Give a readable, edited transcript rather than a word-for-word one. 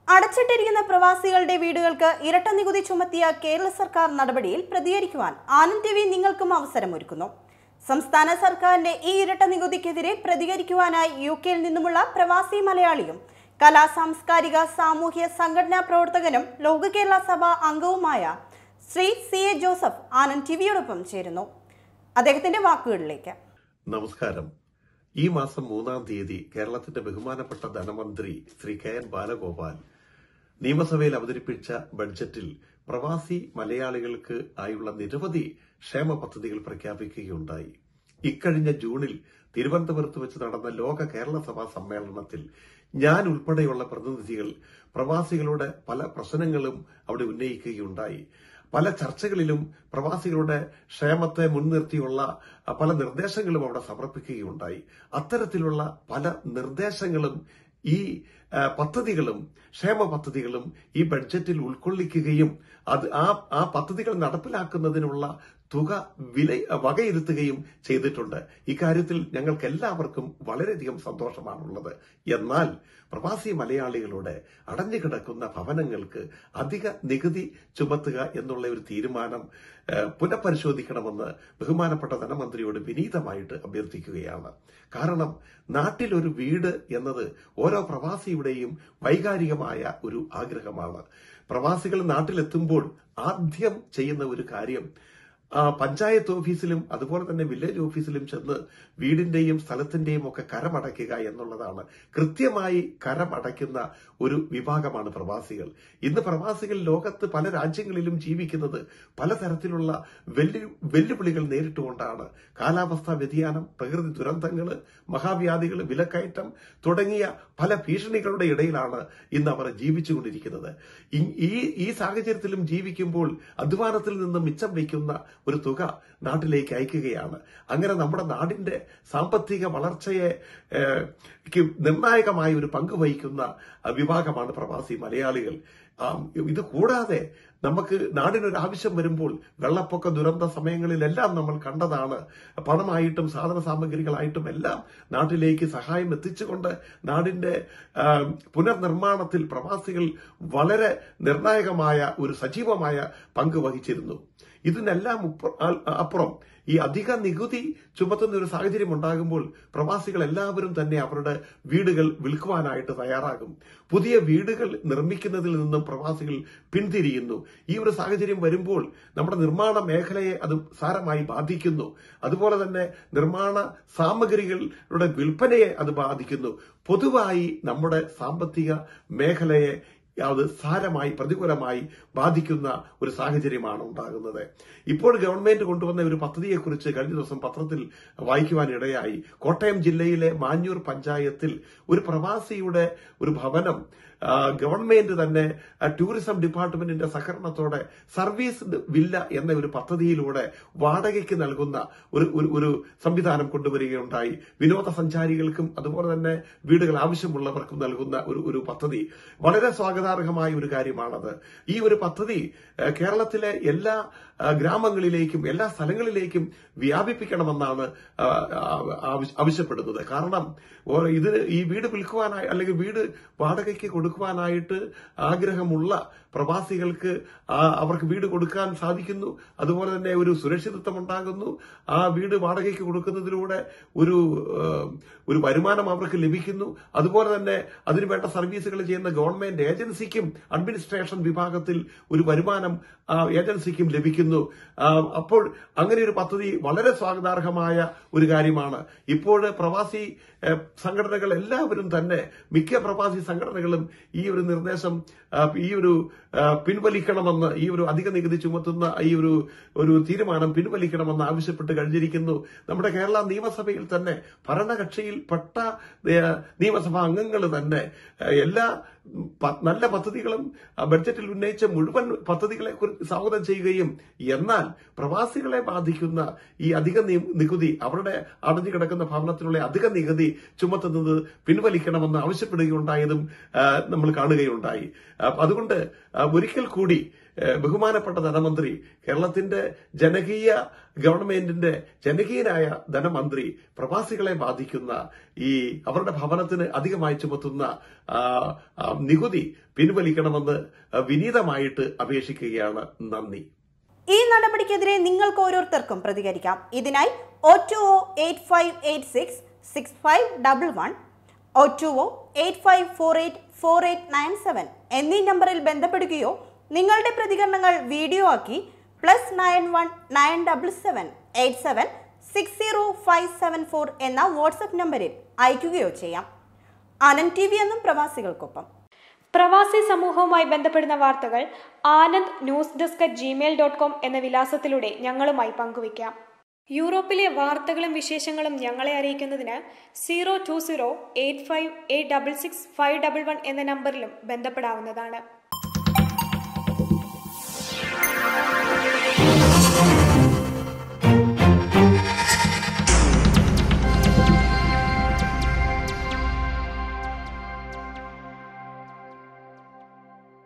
അടച്ചിട്ടിരിക്കുന്ന പ്രവാസികളുടെ വീടുകൾക്ക് ഇരട്ട നികുതി ചുമത്തിയ കേരള സർക്കാർ നടപടിയിൽ പ്രതികരിക്കുവാൻ ആനന്ദ് ടിവി നിങ്ങൾക്കും അവസരമൊരുക്കുന്നു. സംസ്ഥാന സർക്കാരിന്റെ ഈ ഇരട്ട നികുതിക്കെതിരെ പ്രതികരിക്കുവാനായി യുകെയിൽ നിന്നുമുള്ള പ്രവാസി മലയാളിയും കലാ സാംസ്കാരിക സാമൂഹ്യ സംഘടനാ പ്രവർത്തകനും ലോക കേരള സഭ അംഗവുമായ ശ്രീ CA ജോസഫ് ആനന്ദ് ടിവിയോടൊപ്പം ചേരുന്നു. അദ്ദേഹത്തിന്റെ വാക്കുകളിലേക്ക്. നമസ്കാരം. ഈ മാസം 3-ാം തീയതി കേരളത്തിന്റെ ബഹുമാനപ്പെട്ട ധനമന്ത്രി ശ്രീ KN ബാലഗോപാൽ നിയമസഭയിൽ അവതരിപ്പിച്ച ബഡ്ജറ്റിൽ പ്രവാസി മലയാളികൾക്ക് ആയുള്ള നിരവധി ക്ഷേമ പദ്ധതികൾ പ്രഖ്യാപിക്കുകയുണ്ടായി. ഇക്കഴിഞ്ഞ ജൂണിൽ തിരുവനന്തപുരത്ത് വെച്ച് നടന്ന ലോക കേരള സഭാ സമ്മേളനത്തിൽ ഞാൻ ഉൾപ്പെടെയുള്ള പ്രതിനിധികൾ പ്രവാസികളുടെ പല പ്രശ്നങ്ങളും അവിടെ ഉന്നയിക്കുകയുണ്ടായി. പല ചർച്ചകളിലും പ്രവാസികളുടെ ക്ഷേമത്തെ മുൻനിർത്തിയുള്ള പല നിർദ്ദേശങ്ങളും അവിടെ സമർപ്പിക്കുകയുണ്ടായി. അത്തരത്തിലുള്ള പല നിർദ്ദേശങ്ങളും ഈ പദ്ധതികളും ക്ഷേമ പദ്ധതികളും ഈ ബഡ്ജറ്റിൽ ഉൾക്കൊള്ളിക്കുകയും ആ പദ്ധതികൾ നടപ്പിലാക്കുന്നതിനുള്ള തുക വകയിരുത്തുകയും ചെയ്തിട്ടുണ്ട്. ഇക്കാര്യത്തിൽ ഞങ്ങൾക്ക് എല്ലാവർക്കും വളരെയധികം സന്തോഷമാണുള്ളത്. എന്നാൽ പ്രവാസി മലയാളികളുടെ അടഞ്ഞുകിടക്കുന്ന ഭവനങ്ങൾക്ക് അധിക നികുതി ചുമത്തുക എന്നുള്ള ഒരു തീരുമാനം പുനഃപരിശോധിക്കണമെന്ന് ബഹുമാനപ്പെട്ട ധനമന്ത്രിയോട് വിനീതമായിട്ട് അഭ്യർത്ഥിക്കുകയാണ്. കാരണം നാട്ടിലൊരു വീട് എന്നത് ഓരോ പ്രവാസിയുടെയും വൈകാരികമായ ഒരു ആഗ്രഹമാണ്. പ്രവാസികൾ നാട്ടിലെത്തുമ്പോൾ ആദ്യം ചെയ്യുന്ന ഒരു കാര്യം പഞ്ചായത്ത് ഓഫീസിലും അതുപോലെ തന്നെ വില്ലേജ് ഓഫീസിലും ചെന്ന് വീടിന്റെയും സ്ഥലത്തിന്റെയും ഒക്കെ കരമടയ്ക്കുക എന്നുള്ളതാണ്. കൃത്യമായി കരമടയ്ക്കുന്ന ഒരു വിഭാഗമാണ് പ്രവാസികൾ. ഇന്ന് പ്രവാസികൾ ലോകത്ത് പല രാജ്യങ്ങളിലും ജീവിക്കുന്നത് പലതരത്തിലുള്ള വെല്ലുവിളികൾ നേരിട്ടുകൊണ്ടാണ്. കാലാവസ്ഥാ വ്യതിയാനം, പ്രകൃതി ദുരന്തങ്ങൾ, മഹാവ്യാധികൾ, വിലക്കയറ്റം തുടങ്ങിയ പല ഭീഷണികളുടെ ഇടയിലാണ് ഇന്ന് അവർ ജീവിച്ചുകൊണ്ടിരിക്കുന്നത്. ഈ സാഹചര്യത്തിലും ജീവിക്കുമ്പോൾ അധ്വാനത്തിൽ നിന്ന് മിച്ചം വയ്ക്കുന്ന ഒരു തുക നാട്ടിലേക്ക് അയക്കുകയാണ്. അങ്ങനെ നമ്മുടെ നാടിന്റെ സാമ്പത്തിക വളർച്ചയെ നിർണായകമായ ഒരു പങ്ക് വഹിക്കുന്ന വിഭാഗമാണ് പ്രവാസി മലയാളികൾ. ഇത് കൂടാതെ നമുക്ക് നാടിനൊരു ആവശ്യം വരുമ്പോൾ വെള്ളപ്പൊക്ക ദുരന്ത സമയങ്ങളിലെല്ലാം നമ്മൾ കണ്ടതാണ്. പണമായിട്ടും സാധന സാമഗ്രികളായിട്ടും എല്ലാം നാട്ടിലേക്ക് സഹായം എത്തിച്ചുകൊണ്ട് നാടിന്റെ പുനർനിർമ്മാണത്തിൽ പ്രവാസികൾ വളരെ നിർണായകമായ ഒരു സജീവമായ പങ്ക് വഹിച്ചിരുന്നു. ഇതിനെല്ലാം അപ്പുറം ഈ അധിക നികുതി ചുമത്തുന്ന ഒരു സാഹചര്യം ഉണ്ടാകുമ്പോൾ പ്രവാസികൾ എല്ലാവരും തന്നെ അവരുടെ വീടുകൾ വിൽക്കുവാനായിട്ട് തയ്യാറാകും. പുതിയ വീടുകൾ നിർമ്മിക്കുന്നതിൽ നിന്നും പ്രവാസികൾ പിന്തിരിയുന്നു. ഈ ഒരു സാഹചര്യം വരുമ്പോൾ നമ്മുടെ നിർമ്മാണ മേഖലയെ അത് സാരമായി ബാധിക്കുന്നു. അതുപോലെ തന്നെ നിർമ്മാണ സാമഗ്രികളുടെ വിൽപ്പനയെ അത് ബാധിക്കുന്നു. പൊതുവായി നമ്മുടെ സാമ്പത്തിക മേഖലയെ അത് സാരമായി പ്രതികൂലമായി ബാധിക്കുന്ന ഒരു സാഹചര്യമാണ് ഉണ്ടാകുന്നത്. ഇപ്പോൾ ഗവൺമെന്റ് കൊണ്ടുവന്ന ഒരു പദ്ധതിയെക്കുറിച്ച് കഴിഞ്ഞ ദിവസം പത്രത്തിൽ വായിക്കുവാനിടയായി. കോട്ടയം ജില്ലയിലെ മാഞ്ഞൂർ പഞ്ചായത്തിൽ ഒരു പ്രവാസിയുടെ ഒരു ഭവനം ഗവൺമെന്റ് തന്നെ ടൂറിസം ഡിപ്പാർട്ട്മെന്റിന്റെ സഹകരണത്തോടെ സർവീസ് വില്ല എന്ന ഒരു പദ്ധതിയിലൂടെ വാടകയ്ക്ക് നൽകുന്ന ഒരു സംവിധാനം കൊണ്ടുവരികയുണ്ടായി. വിനോദസഞ്ചാരികൾക്കും അതുപോലെ തന്നെ വീടുകൾ ആവശ്യമുള്ളവർക്കും നൽകുന്ന ഒരു പദ്ധതി വളരെ സ്വാഗതാർഹമായ ഒരു കാര്യമാണത്. ഈ ഒരു പദ്ധതി കേരളത്തിലെ എല്ലാ ഗ്രാമങ്ങളിലേക്കും എല്ലാ സ്ഥലങ്ങളിലേക്കും വ്യാപിപ്പിക്കണമെന്നാണ് ആവശ്യപ്പെടുന്നത്. കാരണം ഈ വീട് വിൽക്കുവാനായി അല്ലെങ്കിൽ വീട് വാടകയ്ക്ക് കൊടുക്കുവാനായിട്ട് ആഗ്രഹമുള്ള പ്രവാസികൾക്ക് അവർക്ക് വീട് കൊടുക്കാൻ സാധിക്കുന്നു. അതുപോലെ തന്നെ ഒരു സുരക്ഷിതത്വം ഉണ്ടാകുന്നു. ആ വീട് വാടകയ്ക്ക് കൊടുക്കുന്നതിലൂടെ ഒരു വരുമാനം അവർക്ക് ലഭിക്കുന്നു. അതുപോലെ തന്നെ അതിനുവേണ്ട സർവീസുകൾ ചെയ്യുന്ന ഗവൺമെന്റ് ഏജൻസിക്കും അഡ്മിനിസ്ട്രേഷൻ വിഭാഗത്തിൽ ഒരു വരുമാനം ഏജൻസിക്കും ലഭിക്കുന്നു. അപ്പോൾ അങ്ങനെ ഒരു പദ്ധതി വളരെ സ്വാഗതാർഹമായ ഒരു കാര്യമാണ്. ഇപ്പോൾ പ്രവാസി സംഘടനകൾ എല്ലാവരും തന്നെ മിക്ക പ്രവാസി സംഘടനകളും ഈ ഒരു നിർദ്ദേശം പിൻവലിക്കണമെന്ന്, ഈ ഒരു അധിക നികുതി ചുമത്തുന്ന ഈ ഒരു തീരുമാനം പിൻവലിക്കണമെന്ന് ആവശ്യപ്പെട്ട് കഴിഞ്ഞിരിക്കുന്നു. നമ്മുടെ കേരള നിയമസഭയിൽ തന്നെ ഭരണകക്ഷിയിൽപ്പെട്ട നിയമസഭാ അംഗങ്ങൾ തന്നെ എല്ലാ നല്ല പദ്ധതികളും ബഡ്ജറ്റിൽ ഉന്നയിച്ച മുഴുവൻ പദ്ധതികളെ കുറിച്ച് സ്വാഗതം ചെയ്യുകയും എന്നാൽ പ്രവാസികളെ ബാധിക്കുന്ന ഈ അധിക നികുതി, അവരുടെ അടഞ്ഞു കിടക്കുന്ന ഭവനത്തിനുള്ള അധിക നികുതി ചുമത്തുന്നത് പിൻവലിക്കണമെന്ന് ആവശ്യപ്പെടുകയുണ്ടായതും നമ്മൾ കാണുകയുണ്ടായി. അതുകൊണ്ട് ഒരിക്കൽ കൂടി ബഹുമാനപ്പെട്ട ധനമന്ത്രി കേരളത്തിന്റെ ജനകീയ ഗവൺമെന്റിന്റെ ജനകീയനായ ധനമന്ത്രി പ്രവാസികളെ ബാധിക്കുന്ന ഈ അവരുടെ ഭവനത്തിന് അധികമായി ചുമത്തുന്ന നികുതി പിൻവലിക്കണമെന്ന് വിനീതമായിട്ട് അപേക്ഷിക്കുകയാണ്. നന്ദി. ഈ നടപടിക്കെതിരെ നിങ്ങൾക്ക് ഓരോരുത്തർക്കും പ്രതികരിക്കാം. ഇതിനായി 02085866511 02085484897 എന്നീ നമ്പറിൽ ബന്ധപ്പെടുകയോ നിങ്ങളുടെ പ്രതികരണങ്ങൾ വീഡിയോ ആക്കി +91 977 87 60574 എന്ന വാട്സ്ആപ്പ് നമ്പറിൽ അയക്കുകയോ ചെയ്യാം. ആനന്ദ് TV എന്നും പ്രവാസികൾക്കൊപ്പം. പ്രവാസി സമൂഹവുമായി ബന്ധപ്പെടുന്ന വാർത്തകൾ anandtv@gmail.com എന്ന വിലാസത്തിലൂടെ ഞങ്ങളുമായി പങ്കുവയ്ക്കാം. യൂറോപ്പിലെ വാർത്തകളും വിശേഷങ്ങളും ഞങ്ങളെ അറിയിക്കുന്നതിന് 02085866511 എന്ന നമ്പറിലും ബന്ധപ്പെടാവുന്നതാണ്.